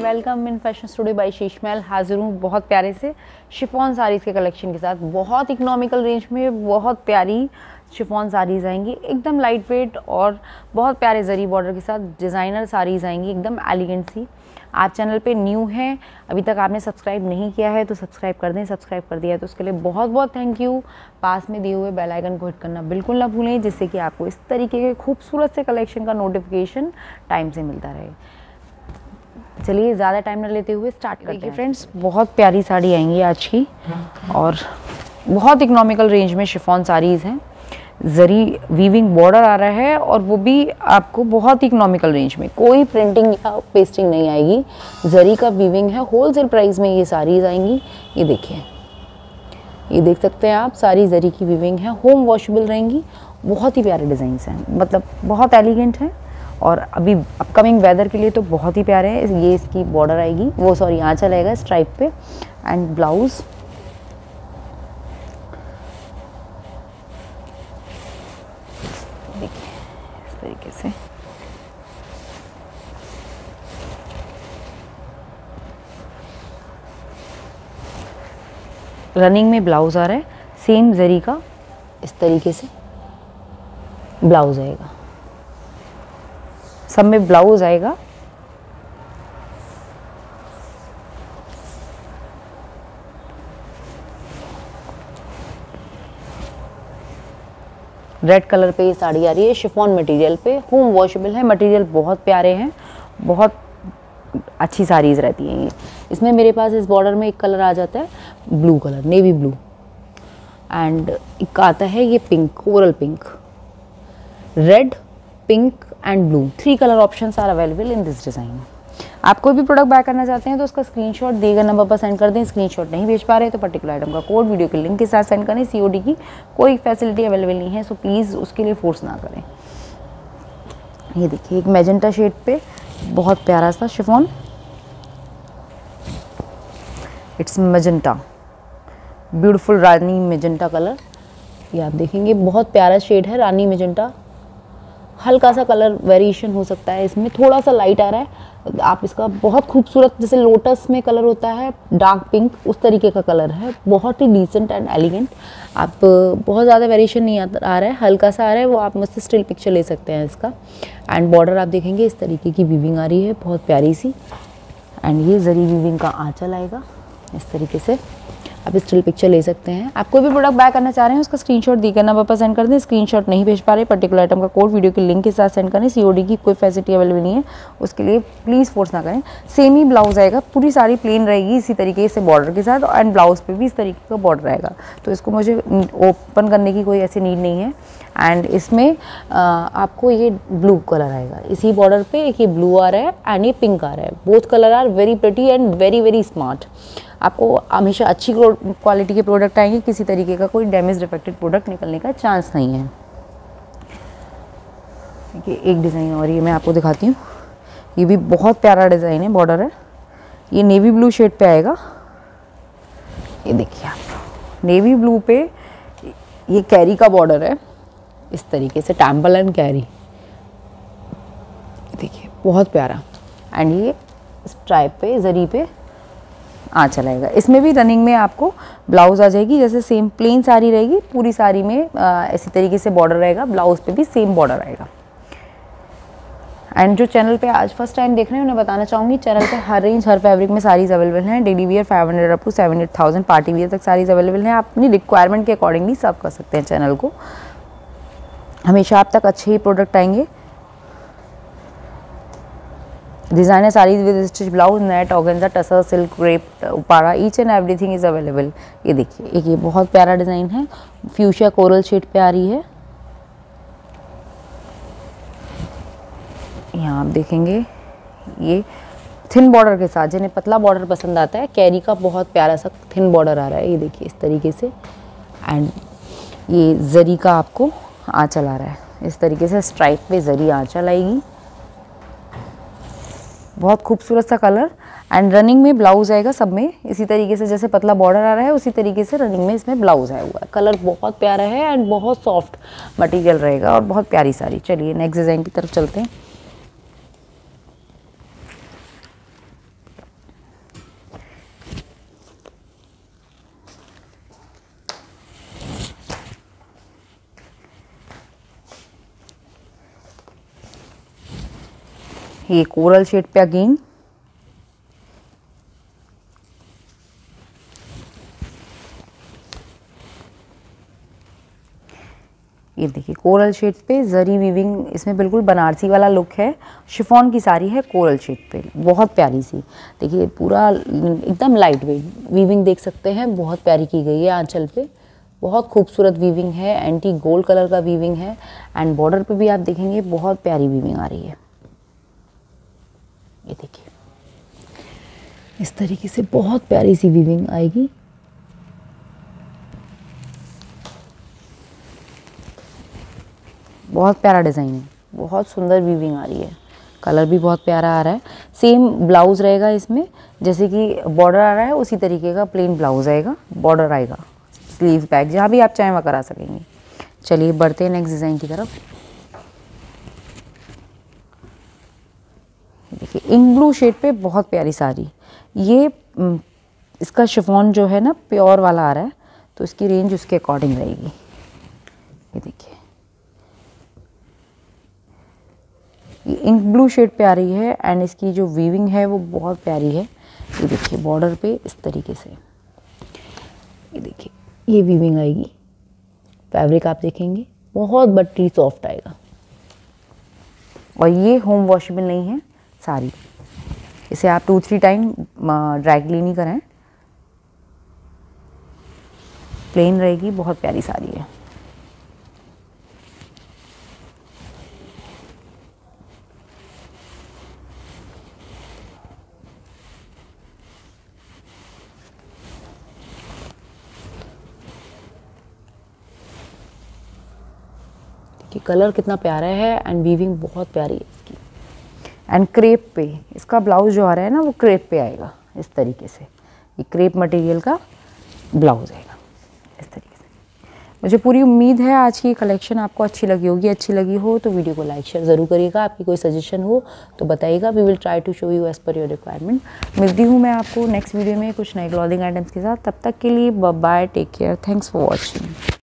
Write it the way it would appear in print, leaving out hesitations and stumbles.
Welcome in fashion studio by Sheesh Mahal. हाजिर हूँ बहुत प्यारे से शिफॉन साड़ीज़ के कलेक्शन के साथ। बहुत इकोनॉमिकल रेंज में बहुत प्यारी शिफॉन साड़ीज़ आएंगी, एकदम लाइट वेट और बहुत प्यारे जरी बॉर्डर के साथ डिज़ाइनर साड़ीज़ आएंगी, एकदम एलिगेंट सी। आप चैनल पे न्यू हैं, अभी तक आपने सब्सक्राइब नहीं किया है तो सब्सक्राइब कर दें। सब्सक्राइब कर दिया है तो उसके लिए बहुत बहुत थैंक यू। पास में दिए हुए बेल आइकन को हिट करना बिल्कुल ना भूलें, जिससे कि आपको इस तरीके के खूबसूरत से कलेक्शन का नोटिफिकेशन टाइम से मिलता रहे। चलिए ज़्यादा टाइम न लेते हुए स्टार्ट करते हैं। फ्रेंड्स, बहुत प्यारी साड़ी आएंगी आज की और बहुत इकोनॉमिकल रेंज में शिफॉन साड़ीज़ हैं। जरी वीविंग बॉर्डर आ रहा है और वो भी आपको बहुत इकोनॉमिकल रेंज में, कोई प्रिंटिंग या पेस्टिंग नहीं आएगी, जरी का वीविंग है। होलसेल प्राइस में ये साड़ीज़ आएंगी। ये देखिए, ये देख सकते हैं आप, सारी जरी की वीविंग है, होम वॉशेबल रहेंगी। बहुत ही प्यारे डिज़ाइंस हैं, मतलब बहुत एलिगेंट हैं और अभी अपकमिंग वेदर के लिए तो बहुत ही प्यारे हैं। ये इसकी बॉर्डर आएगी, वो सॉरी आंचल आएगा स्ट्राइप पे एंड ब्लाउज। देखिए इस तरीके से रनिंग में ब्लाउज आ रहा है, सेम जरी का इस तरीके से ब्लाउज आएगा, सब में ब्लाउज आएगा। रेड कलर पे ये साड़ी आ रही है, शिफॉन मटेरियल पे, होम वॉशेबल है। मटेरियल बहुत प्यारे हैं, बहुत अच्छी साड़ीज़ रहती हैं ये। इसमें मेरे पास इस बॉर्डर में एक कलर आ जाता है, blue colour, navy blue, and एक आता है ये pink, coral pink, red, pink and blue. 3 colour options are available in this design. आप कोई भी प्रोडक्ट बाय करना चाहते हैं तो उसका स्क्रीनशॉट दिए गए नंबर पर सेंड कर दें। स्क्रीनशॉट नहीं भेज पा रहे तो पर्टिकुलर आइटम का कोड वीडियो के लिंक के साथ सेंड करें। सीओडी की कोई फैसिलिटी अवेलेबल नहीं है, सो प्लीज़ उसके लिए फोर्स ना करें। ये देखिए, एक मैजेंटा शेड पे बहुत प्यारा सा chiffon, it's magenta, beautiful rani magenta colour. ये आप देखेंगे बहुत प्यारा शेड है, रानी मैजेंटा। हल्का सा कलर वेरिएशन हो सकता है, इसमें थोड़ा सा लाइट आ रहा है। आप इसका बहुत खूबसूरत, जैसे लोटस में कलर होता है डार्क पिंक, उस तरीके का कलर है, बहुत ही डिसेंट एंड एलिगेंट। आप बहुत ज़्यादा वेरिएशन नहीं आ रहा है, हल्का सा आ रहा है, वो आप मुझसे स्टिल पिक्चर ले सकते हैं इसका। एंड बॉर्डर आप देखेंगे इस तरीके की वीविंग आ रही है, बहुत प्यारी सी। एंड ये जरी वीविंग का आंचल आएगा इस तरीके से, आप स्टिल पिक्चर ले सकते हैं। आप कोई भी प्रोडक्ट बाय करना चाह रहे हैं उसका स्क्रीनशॉट दी गए नंबर पर सेंड कर दें। स्क्रीनशॉट नहीं भेज पा रहे, पर्टिकुलर आइटम का कोड वीडियो के लिंक के साथ सेंड करें। सीओडी की कोई फैसिलिटी अवेलेबल नहीं है, उसके लिए प्लीज़ फोर्स ना करें। सेम ही ब्लाउज आएगा, पूरी साड़ी प्लेन रहेगी इसी तरीके से बॉर्डर के साथ, एंड ब्लाउज पे भी इस तरीके का बॉर्डर आएगा, तो इसको मुझे ओपन करने की कोई ऐसी नीड नहीं है। एंड इसमें आपको ये ब्लू कलर आएगा, इसी बॉर्डर पे एक ये ब्लू आ रहा है एंड ये पिंक आ रहा है। Both colour are very pretty and very very smart. आपको हमेशा अच्छी क्वालिटी के प्रोडक्ट आएंगे, किसी तरीके का कोई डैमेज डिफेक्टेड प्रोडक्ट निकलने का चांस नहीं है। देखिए एक डिज़ाइन और ये मैं आपको दिखाती हूँ, ये भी बहुत प्यारा डिज़ाइन है, बॉर्डर है, ये नेवी ब्लू शेड पे आएगा। ये देखिए आप, नेवी ब्लू पे ये कैरी का बॉर्डर है इस तरीके से, टेम्पल एंड कैरी। देखिए बहुत प्यारा, एंड ये स्ट्राइप पे जरी पे आंचल आएगा। इसमें भी रनिंग में आपको ब्लाउज आ जाएगी, जैसे सेम प्लेन साड़ी रहेगी, पूरी साड़ी में इसी तरीके से बॉर्डर रहेगा, ब्लाउज पे भी सेम बॉर्डर आएगा। एंड जो चैनल पे आज फर्स्ट टाइम देख रहे हैं उन्हें बताना चाहूँगी, चैनल पे हर रेंज हर फैब्रिक में साड़ीज़ अवेलेबल हैं। Daily wear 500 up to 7,000 party wear तक साड़ीज़ अवेलेबल हैं। आप अपनी रिक्वायरमेंट के अकॉर्डिंगली सर्व कर सकते हैं चैनल को। हमेशा आप तक अच्छे ही प्रोडक्ट आएंगे। Designer saris with stitch blouse, net, organza, tussar, silk, crepe, Uppada, each and everything is available. ये देखिए, एक ये बहुत प्यारा डिज़ाइन है, फ्यूशिया कोरल शेड पे आ रही है। यहाँ आप देखेंगे ये थिन बॉर्डर के साथ, जिन्हें पतला बॉर्डर पसंद आता है, कैरी का बहुत प्यारा सा थिन बॉर्डर आ रहा है। ये देखिए इस तरीके से, एंड ये जरी का आपको आंचल आ रहा है इस तरीके से, स्ट्राइप पे जरी आंचल आएगी, बहुत खूबसूरत सा कलर। एंड रनिंग में ब्लाउज आएगा सब में इसी तरीके से, जैसे पतला बॉर्डर आ रहा है उसी तरीके से रनिंग में इसमें ब्लाउज आया हुआ है। कलर बहुत प्यारा है एंड बहुत सॉफ्ट मटेरियल रहेगा और बहुत प्यारी साड़ी। चलिए नेक्स्ट डिज़ाइन की तरफ चलते हैं। ये कोरल शेड पे अगेन, ये देखिए कोरल शेड पे जरी वीविंग, इसमें बिल्कुल बनारसी वाला लुक है। शिफॉन की साड़ी है कोरल शेड पे, बहुत प्यारी सी। देखिए पूरा एकदम लाइट वेट वीविंग देख सकते हैं, बहुत प्यारी की गई है आंचल पे, बहुत खूबसूरत वीविंग है। एंटी गोल्ड कलर का वीविंग है एंड बॉर्डर पे भी आप देखेंगे बहुत प्यारी वीविंग आ रही है। ये देखिए इस तरीके से बहुत प्यारी सी वीविंग आएगी। बहुत प्यारा डिज़ाइन है, बहुत सुंदर वीविंग आ रही है, कलर भी बहुत प्यारा आ रहा है। सेम ब्लाउज़ रहेगा इसमें, जैसे कि बॉर्डर आ रहा है उसी तरीके का प्लेन ब्लाउज़ आएगा, बॉर्डर आएगा, स्लीव बैक जहाँ भी आप चाहें वहाँ करा सकेंगे। चलिए बढ़ते हैं नेक्स्ट डिज़ाइन की तरफ। देखिए इंक ब्लू शेड पे बहुत प्यारी साड़ी, ये इसका शिफॉन जो है ना प्योर वाला आ रहा है, तो इसकी रेंज उसके अकॉर्डिंग रहेगी। ये देखिए ये इंक ब्लू शेड पे आ रही है एंड इसकी जो वीविंग है वो बहुत प्यारी है। ये देखिए बॉर्डर पे इस तरीके से, ये देखिए ये वीविंग आएगी। फैब्रिक आप देखेंगे बहुत बटरी सॉफ्ट आएगा और ये होम वॉशेबल नहीं है साड़ी, इसे आप 2-3 टाइम ड्राई क्लीन ही करें। प्लेन रहेगी, बहुत प्यारी साड़ी है। कि कलर कितना प्यारा है एंड वीविंग बहुत प्यारी है इसकी। एंड क्रेप पे इसका ब्लाउज जो आ रहा है ना वो क्रेप पे आएगा इस तरीके से, ये क्रेप मटेरियल का ब्लाउज आएगा इस तरीके से। मुझे पूरी उम्मीद है आज की कलेक्शन आपको अच्छी लगी होगी। अच्छी लगी हो तो वीडियो को लाइक शेयर ज़रूर करिएगा। आपकी कोई सजेशन हो तो बताइएगा, we will try to show you as per your requirement. मिलती हूँ मैं आपको नेक्स्ट वीडियो में कुछ नए क्लॉथिंग आइटम्स के साथ। तब तक के लिए bye, take care, thanks for watching.